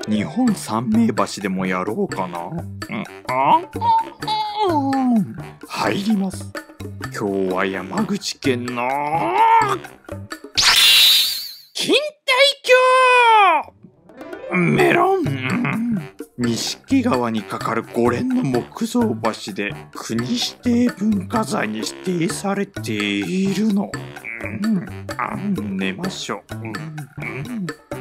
日本三名橋でもやろうかな。入ります。今日は山口県の錦帯橋メロン。錦川に架かる5連の木造橋で国指定文化財に指定されているの。寝ましょう。